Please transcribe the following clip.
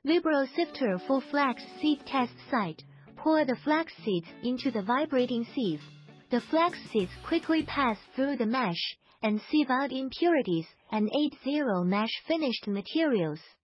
Vibro Sifter for Flax seed test site. Pour the flax seeds into the vibrating sieve. The flax seeds quickly pass through the mesh and sieve out impurities and aid zero mesh finished materials.